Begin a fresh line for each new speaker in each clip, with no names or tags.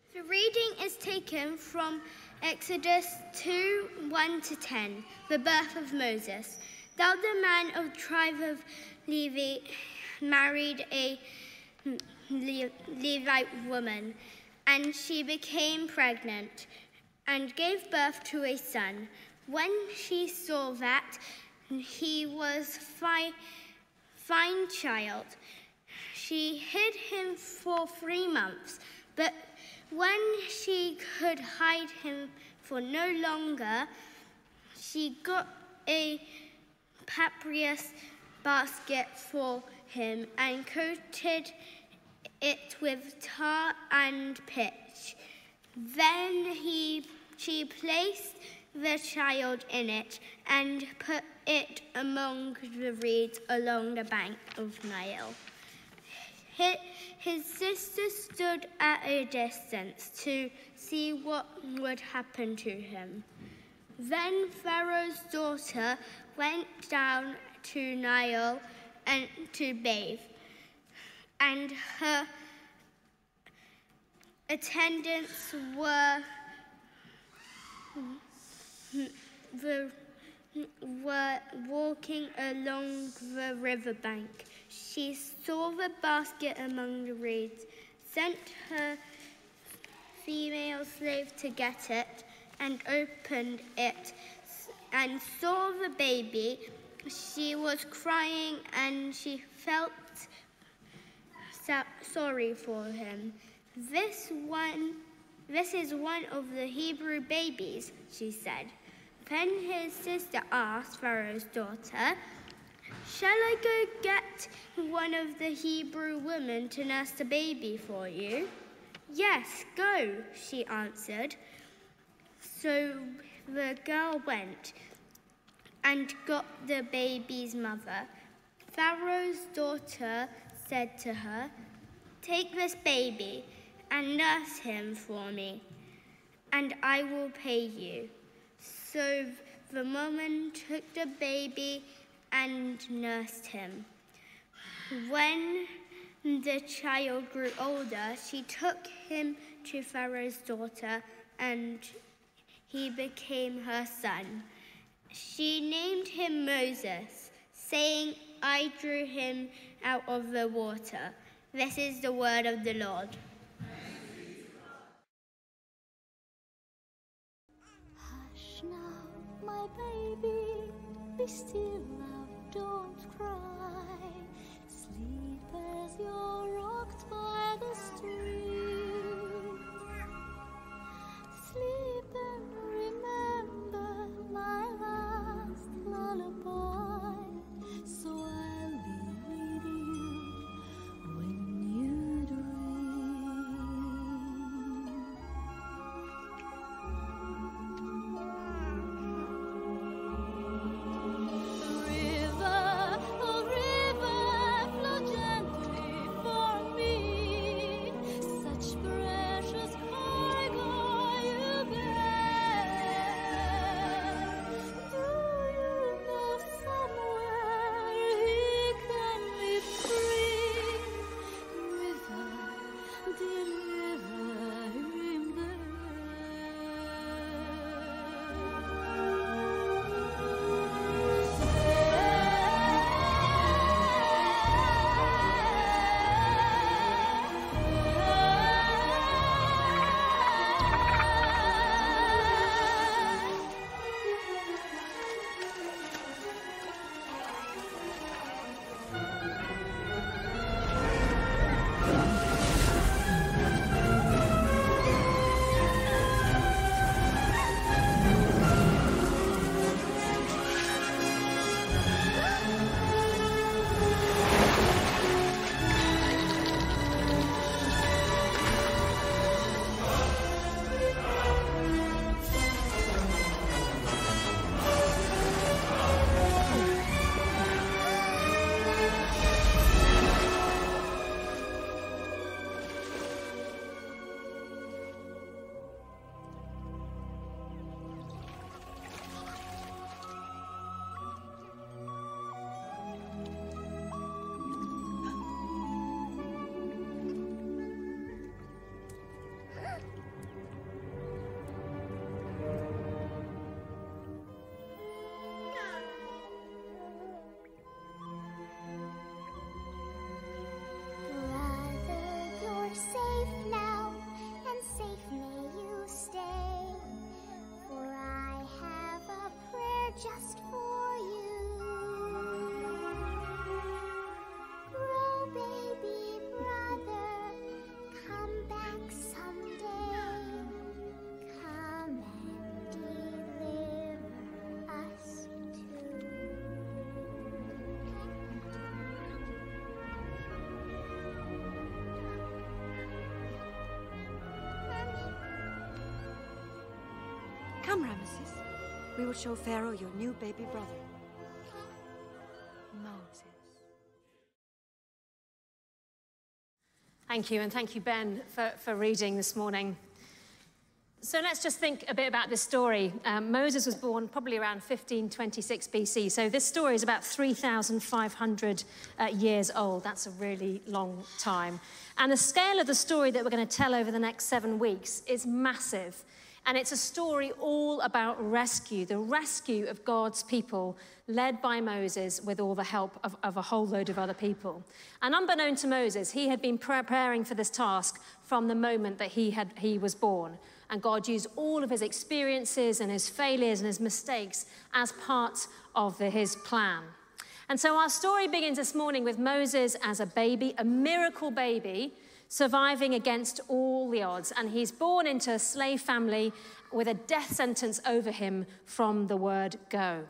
The reading is taken from Exodus 2:1-10, the birth of Moses. Now the man of the tribe of Levi married a Levite woman, and she became pregnant and gave birth to a son. When she saw that he was fine child, she hid him for 3 months. But when she could hide him for no longer, she got a papyrus basket for him and coated it with tar and pitch. Then she placed the child in it and put it among the reeds along the bank of Nile. His sister stood at a distance to see what would happen to him. Then Pharaoh's daughter went down to Nile and to bathe, and her attendants were walking along the riverbank. She saw the basket among the reeds, sent her female slave to get it, and opened it and saw the baby. She was crying and she felt sorry for him. This is one of the Hebrew babies, she said. Then his sister asked Pharaoh's daughter, "Shall I go get one of the Hebrew women to nurse the baby for you?" "Yes, go," she answered. So the girl went and got the baby's mother. Pharaoh's daughter said to her, "Take this baby and nurse him for me, and I will pay you." So the woman took the baby and nursed him. When the child grew older, she took him to Pharaoh's daughter, and he became her son. She named him Moses, saying, "I drew him out of the water." This is the word of the Lord.
Hush now, my baby, be still now, don't cry. Sleep as you're rocked by the stream. Sleep and remember my last lullaby. So I'll be with you when you dream.
Moses. We will show Pharaoh your new baby brother, Moses.
Thank you, and thank you, Ben, for reading this morning. So let's just think a bit about this story. Moses was born probably around 1526 BC, so this story is about 3,500 years old. That's a really long time. And the scale of the story that we're going to tell over the next 7 weeks is massive. And it's a story all about rescue, the rescue of God's people, led by Moses with all the help of a whole load of other people. And unbeknown to Moses, he had been preparing for this task from the moment that he was born. And God used all of his experiences and his failures and his mistakes as part of his plan. And so our story begins this morning with Moses as a baby, a miracle baby, surviving against all the odds. And he's born into a slave family with a death sentence over him from the word go.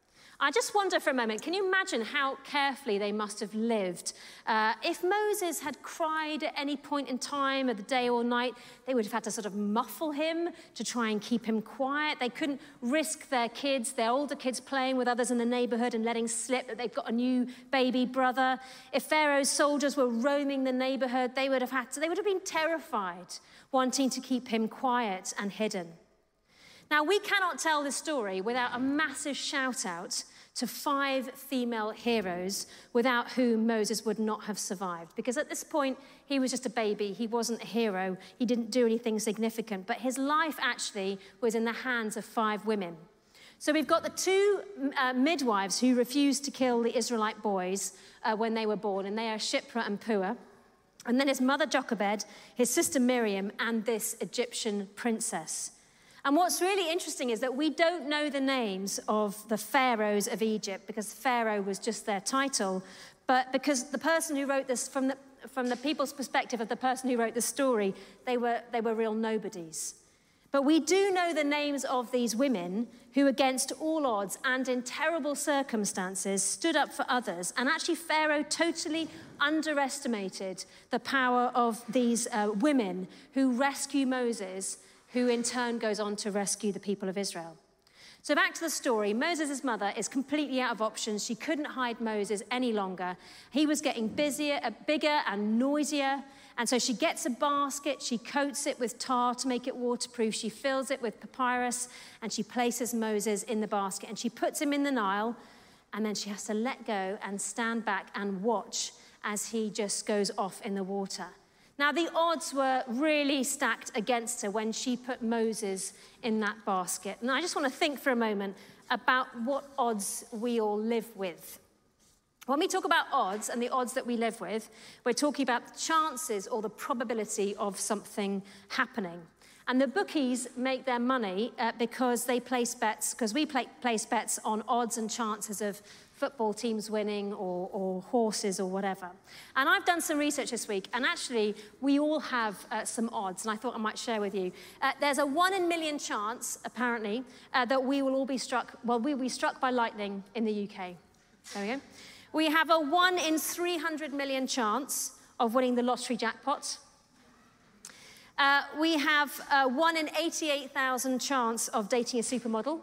I just wonder for a moment, can you imagine how carefully they must have lived? If Moses had cried at any point in time of the day or night, they would have had to sort of muffle him to try and keep him quiet. They couldn't risk their older kids playing with others in the neighborhood and letting slip that they've got a new baby brother. If Pharaoh's soldiers were roaming the neighborhood, they would have been terrified, wanting to keep him quiet and hidden. Now, we cannot tell this story without a massive shout out to 5 female heroes without whom Moses would not have survived. Because at this point, he was just a baby. He wasn't a hero. He didn't do anything significant. But his life actually was in the hands of 5 women. So we've got the 2 midwives who refused to kill the Israelite boys when they were born, and they are Shiphrah and Puah. And then his mother Jochebed, his sister Miriam, and this Egyptian princess. And what's really interesting is that we don't know the names of the pharaohs of Egypt because Pharaoh was just their title, but because the person who wrote this, from the people's perspective of the person who wrote the story, they were real nobodies. But we do know the names of these women who, against all odds and in terrible circumstances, stood up for others. And actually, Pharaoh totally underestimated the power of these women who rescue Moses, who in turn goes on to rescue the people of Israel. So back to the story. Moses' mother is completely out of options. She couldn't hide Moses any longer. He was getting bigger and noisier. And so she gets a basket, she coats it with tar to make it waterproof, she fills it with papyrus, and she places Moses in the basket. And she puts him in the Nile, and then she has to let go and stand back and watch as he just goes off in the water. Now, the odds were really stacked against her when she put Moses in that basket. And I just want to think for a moment about what odds we all live with. When we talk about odds and the odds that we live with, we're talking about the chances or the probability of something happening. And the bookies make their money because they place bets, because we place bets on odds and chances of football teams winning or horses or whatever. And I've done some research this week, and actually we all have some odds, and I thought I might share with you. There's a 1 in a million chance, apparently, that we will all be struck, well, we'll be struck by lightning in the UK. There we go. We have a 1 in 300 million chance of winning the lottery jackpot. We have a 1 in 88,000 chance of dating a supermodel.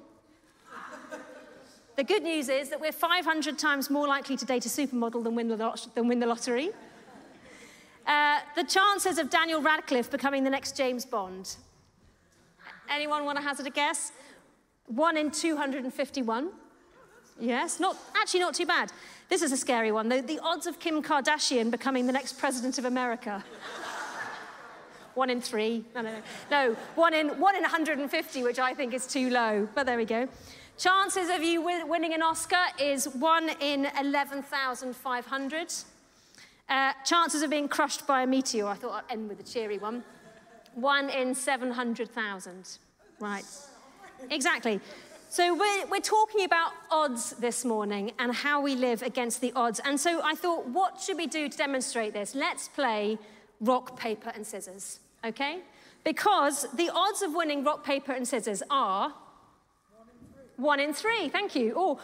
The good news is that we're 500 times more likely to date a supermodel than win the lottery. The chances of Daniel Radcliffe becoming the next James Bond. Anyone want to hazard a guess? 1 in 251. Yes, not too bad. This is a scary one. The odds of Kim Kardashian becoming the next president of America. 1 in 3. No, 1 in 150, which I think is too low, but there we go. Chances of you winning an Oscar is 1 in 11,500. Chances of being crushed by a meteor, I thought I'd end with a cheery one. 1 in 700,000. Right, exactly. So we're talking about odds this morning and how we live against the odds. And so I thought, what should we do to demonstrate this? Let's play rock, paper, and scissors, okay? Because the odds of winning rock, paper, and scissors are 1 in 3, thank you. Or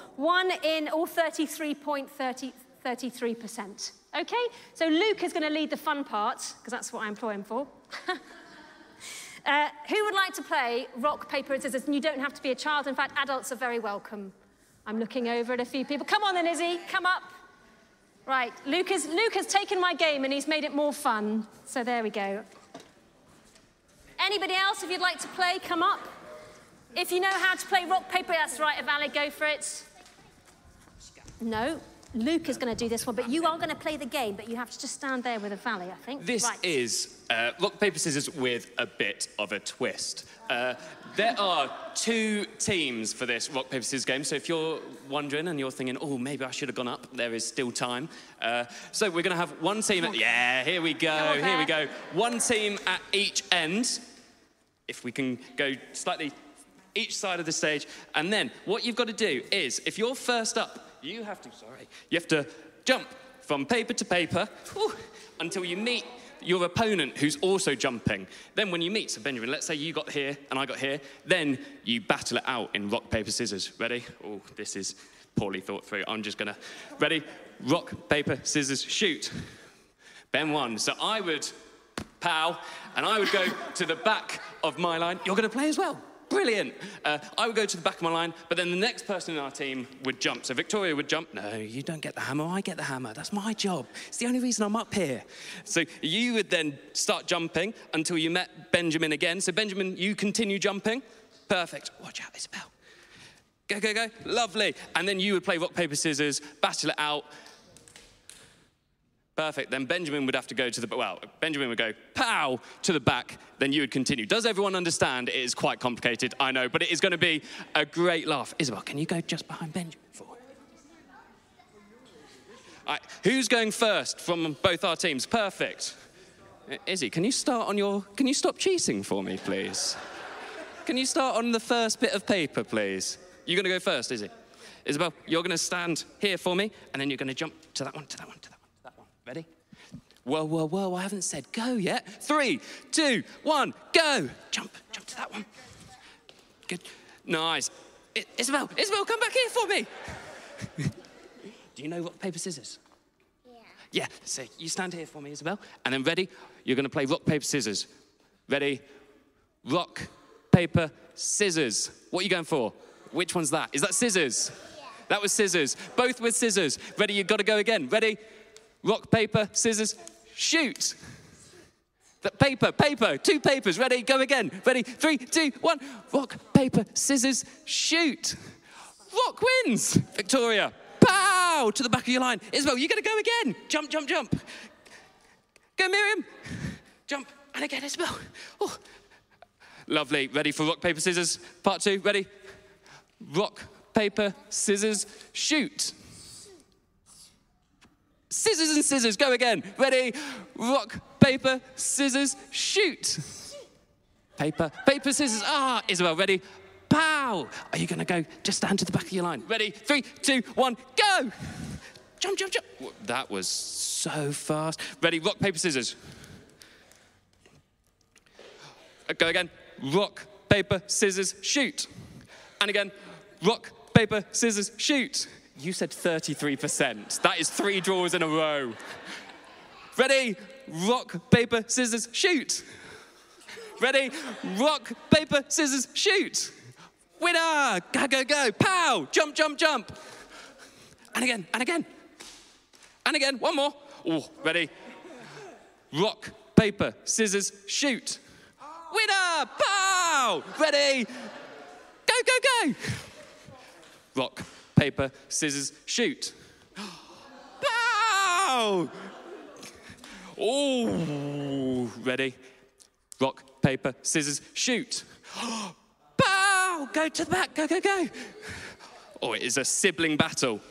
33.33%. Okay, so Luke is going to lead the fun part, because that's what I employ him for. Who would like to play rock, paper, and scissors? And you don't have to be a child. In fact, adults are very welcome. I'm looking over at a few people. Come on then, Izzy, come up. Right, Luke has taken my game and he's made it more fun. So there we go. Anybody else, if you'd like to play, come up. If you know how to play rock, paper, that's right, Avali, go for it. No, Luke is going to do this one, but you are going to play the game, but you have to just stand there with Avali, I think.
This is rock, paper, scissors with a bit of a twist. There are 2 teams for this rock, paper, scissors game, so if you're wondering and you're thinking, oh, maybe I should have gone up, there is still time. So we're going to have one team at... Yeah, here we go, here we go. One team at each end, if we can go slightly each side of the stage. And then what you've got to do is, if you're first up, you have to jump from paper to paper until you meet your opponent who's also jumping. Then when you meet, so Benjamin, let's say you got here and I got here, then you battle it out in rock, paper, scissors. Ready? Oh, this is poorly thought through. I'm just gonna, ready? Rock, paper, scissors, shoot. Ben won. So I would pow, and I would go to the back of my line. You're gonna play as well. Brilliant. I would go to the back of my line, but then the next person in our team would jump. So Victoria would jump. No, you don't get the hammer, I get the hammer. That's my job. It's the only reason I'm up here. So you would then start jumping until you met Benjamin again. So Benjamin, you continue jumping. Perfect. Watch out, Isabel. Go, go, go. Lovely. And then you would play rock, paper, scissors, battle it out. Perfect. Then Benjamin would have to go to the, well, Benjamin would go, pow, to the back. Then you would continue. Does everyone understand? It is quite complicated, I know, but it is going to be a great laugh. Isabel, can you go just behind Benjamin for me? All right, who's going first from both our teams? Perfect. Izzy, can you start on your, can you stop cheating for me, please? Can you start on the first bit of paper, please? You're going to go first, Izzy. Isabel, you're going to stand here for me, and then you're going to jump to that one, to that one, to that one. Ready? Whoa, whoa, whoa, I haven't said go yet. 3, 2, 1, go. Jump, jump to that one. Good, nice. Isabel, come back here for me. Do you know rock, paper, scissors? Yeah. Yeah, so you stand here for me, Isabel. And then ready? You're going to play rock, paper, scissors. Ready? Rock, paper, scissors. What are you going for? Which one's that? Is that scissors? Yeah. That was scissors. Both with scissors. Ready? You've got to go again. Ready? Rock, paper, scissors, shoot. Paper, 2 papers. Ready? Go again. Ready? 3, 2, 1. Rock, paper, scissors, shoot. Rock wins. Victoria, pow, to the back of your line. Isabel, you're going to go again. Jump, jump, jump. Go, Miriam. Jump. And again, Isabel. Oh. Lovely. Ready for rock, paper, scissors? Part 2. Ready? Rock, paper, scissors, shoot. Scissors and scissors, go again. Ready? Rock, paper, scissors, shoot. Paper, scissors. Ah, Isabel, ready? Pow. Are you going to go? Just stand to the back of your line. Ready? 3, 2, 1, go. Jump, jump, jump. That was so fast. Ready? Rock, paper, scissors. Go again. Rock, paper, scissors, shoot. And again. Rock, paper, scissors, shoot. You said 33%. That is 3 draws in a row. Ready? Rock, paper, scissors, shoot. Ready? Rock, paper, scissors, shoot. Winner! Go, go, go. Pow! Jump, jump, jump. And again, and again. And again, one more. Oh, ready? Rock, paper, scissors, shoot. Winner! Pow! Ready? Go, go, go. Rock, paper, scissors, shoot. Pow! Oh, ready? Rock, paper, scissors, shoot. Pow! Go to the back, go, go, go. Oh, it is a sibling battle.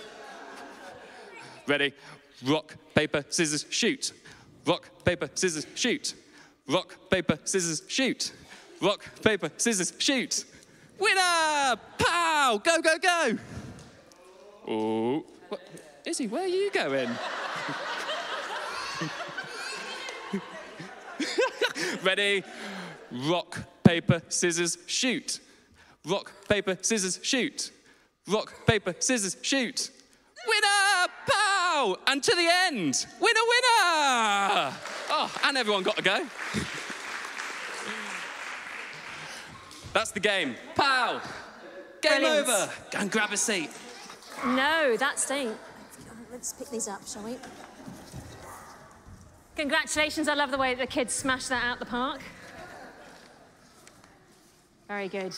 Ready? Rock, paper, scissors, shoot. Rock, paper, scissors, shoot. Rock, paper, scissors, shoot. Rock, paper, scissors, shoot. Winner! Pow! Go, go, go. Oh, what? Izzy, where are you going? Ready? Rock, paper, scissors, shoot. Rock, paper, scissors, shoot. Rock, paper, scissors, shoot. Winner! Pow! And to the end. Winner, winner! Oh, and everyone got to go. That's the game. Pow! Game
Brilliant.
over. Go and grab a seat.
No, that's staying. Let's pick these up, shall we? Congratulations. I love the way that the kids smashed that out the park. Very good.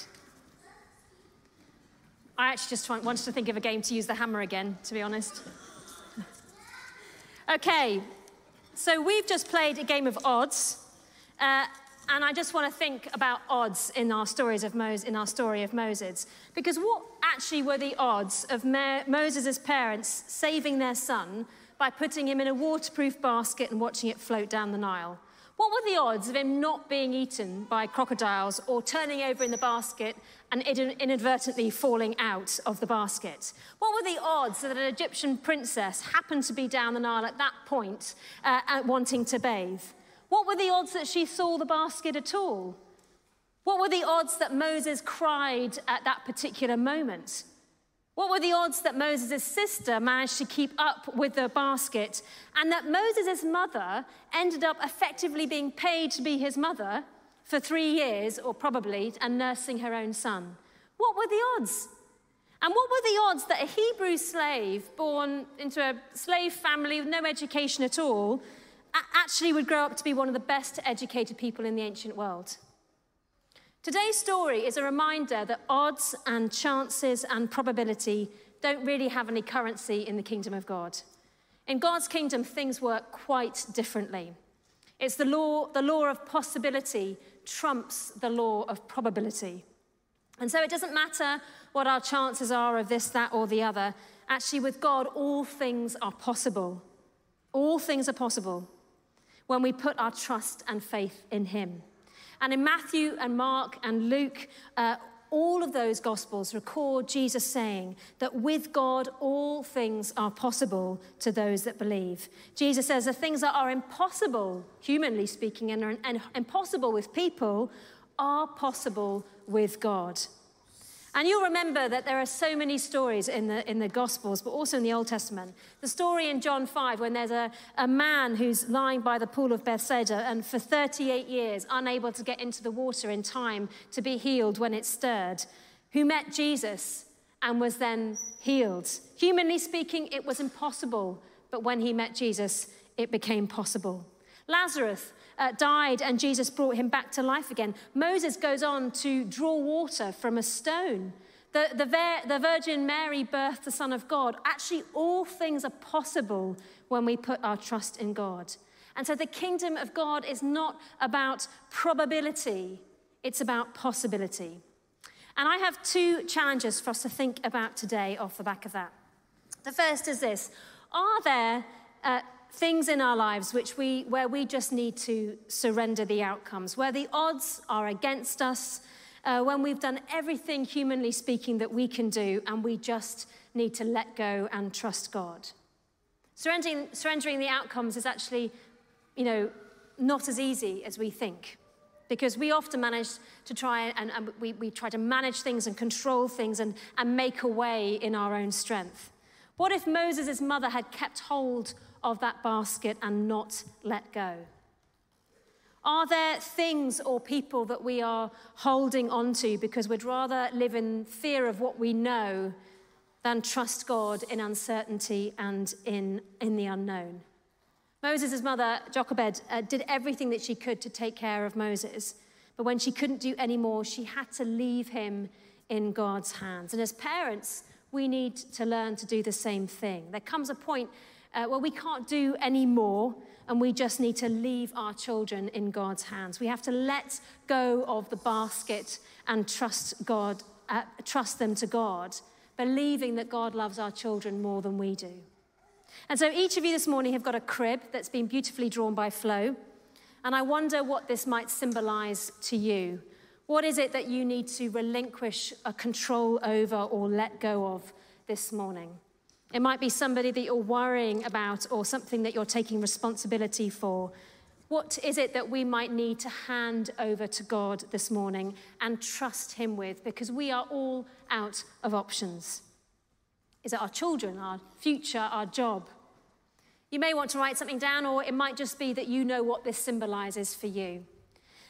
I actually just wanted to think of a game to use the hammer again, to be honest. Okay, so we've just played a game of odds, and I just want to think about odds in our story of Moses, because what actually were the odds of Moses' parents saving their son by putting him in a waterproof basket and watching it float down the Nile? What were the odds of him not being eaten by crocodiles or turning over in the basket and inadvertently falling out of the basket? What were the odds that an Egyptian princess happened to be down the Nile at that point wanting to bathe? What were the odds that she saw the basket at all? What were the odds that Moses cried at that particular moment? What were the odds that Moses' sister managed to keep up with the basket and that Moses' mother ended up effectively being paid to be his mother for 3 years, or probably, and nursing her own son? What were the odds? And what were the odds that a Hebrew slave born into a slave family with no education at all actually would grow up to be one of the best educated people in the ancient world? Today's story is a reminder that odds and chances and probability don't really have any currency in the kingdom of God. In God's kingdom, things work quite differently. It's the law of possibility trumps the law of probability. And so it doesn't matter what our chances are of this, that, or the other. Actually, with God, all things are possible. All things are possible when we put our trust and faith in him. And in Matthew and Mark and Luke, all of those Gospels record Jesus saying that with God, all things are possible to those that believe. Jesus says the things that are impossible, humanly speaking, and impossible with people, are possible with God. And you'll remember that there are so many stories in the Gospels, but also in the Old Testament. The story in John 5, when there's a man who's lying by the pool of Bethesda and for 38 years unable to get into the water in time to be healed when it stirred, who met Jesus and was then healed. Humanly speaking, it was impossible, but when he met Jesus, it became possible. Lazarus died and Jesus brought him back to life again. Moses goes on to draw water from a stone. The Virgin Mary birthed the Son of God. Actually, all things are possible when we put our trust in God. And so the kingdom of God is not about probability, it's about possibility. And I have 2 challenges for us to think about today off the back of that. The first is this: are there things in our lives where we just need to surrender the outcomes, where the odds are against us, when we've done everything, humanly speaking, that we can do, and we just need to let go and trust God? Surrendering the outcomes is actually, not as easy as we think, because we often manage to try and we try to manage things and control things and make a way in our own strength. What if Moses' mother had kept hold of that basket and not let go? Are there things or people that we are holding on to because we'd rather live in fear of what we know than trust God in uncertainty and in the unknown? Moses' mother, Jochebed, did everything that she could to take care of Moses. But when she couldn't do any more, she had to leave him in God's hands. And as parents, we need to learn to do the same thing. There comes a point where we can't do any more, and we just need to leave our children in God's hands. We have to let go of the basket and trust them to God, believing that God loves our children more than we do. And so each of you this morning have got a crib that's been beautifully drawn by Flo, and I wonder what this might symbolize to you. What is it that you need to relinquish a control over or let go of this morning? It might be somebody that you're worrying about or something that you're taking responsibility for. What is it that we might need to hand over to God this morning and trust him with? Because we are all out of options. Is it our children, our future, our job? You may want to write something down, or it might just be that you know what this symbolizes for you.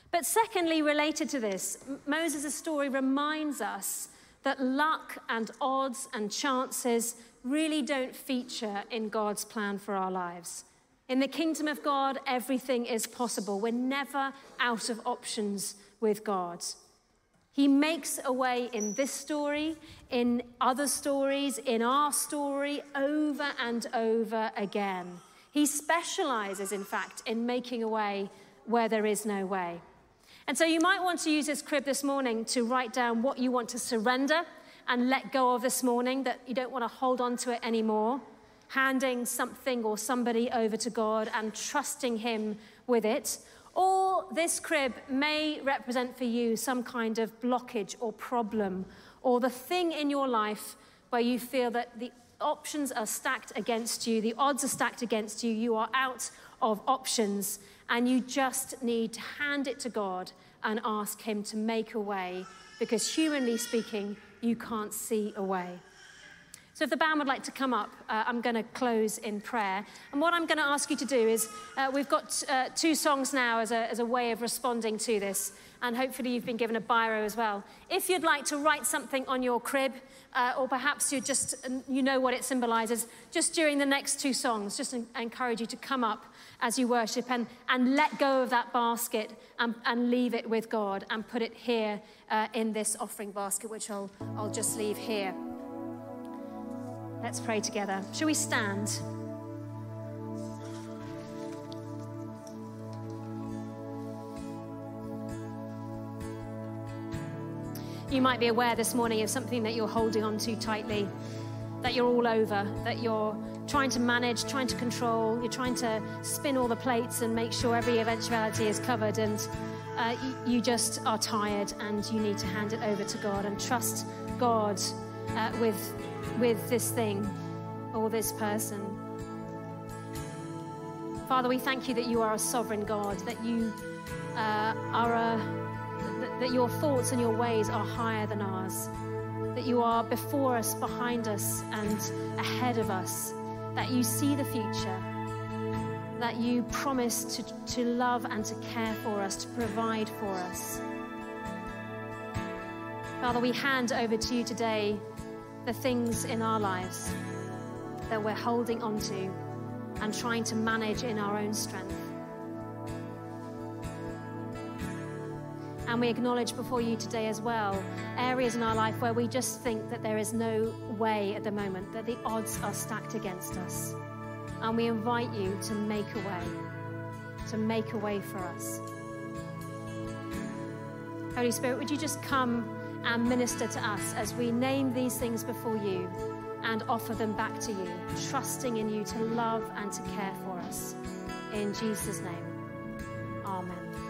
But secondly, related to this, Moses' story reminds us that luck and odds and chances really don't feature in God's plan for our lives. In the kingdom of God, everything is possible. We're never out of options with God. He makes a way in this story, in other stories, in our story, over and over again. He specializes, in fact, in making a way where there is no way. And so you might want to use this crib this morning to write down what you want to surrender and let go of this morning, that you don't want to hold on to it anymore, handing something or somebody over to God and trusting him with it. Or this crib may represent for you some kind of blockage or problem, or the thing in your life where you feel that the options are stacked against you, the odds are stacked against you, you are out of options, and you just need to hand it to God and ask him to make a way, because humanly speaking, you can't see a way. So if the band would like to come up, I'm going to close in prayer. And what I'm going to ask you to do is, we've got 2 songs now as a way of responding to this. And hopefully you've been given a biro as well. If you'd like to write something on your crib, or perhaps you know what it symbolizes, just during the next 2 songs, just encourage you to come up as you worship and let go of that basket and leave it with God and put it here in this offering basket, which I'll just leave here. Let's pray together. Shall we stand? You might be aware this morning of something that you're holding on to tightly, that you're all over, that you're trying to manage, trying to control, you're trying to spin all the plates and make sure every eventuality is covered, and you just are tired and you need to hand it over to God and trust God with this thing or this person. Father, we thank you that you are a sovereign God, that you that your thoughts and your ways are higher than ours, that you are before us, behind us, and ahead of us, that you see the future, that you promise to love and to care for us, to provide for us. Father, we hand over to you today the things in our lives that we're holding on to and trying to manage in our own strength. And we acknowledge before you today as well areas in our life where we just think that there is no way at the moment, that the odds are stacked against us. And we invite you to make a way for us. Holy Spirit, would you just come and minister to us as we name these things before you and offer them back to you, trusting in you to love and to care for us. In Jesus' name, amen.